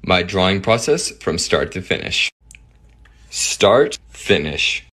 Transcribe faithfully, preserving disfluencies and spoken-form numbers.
my drawing process from start to finish. Start, finish.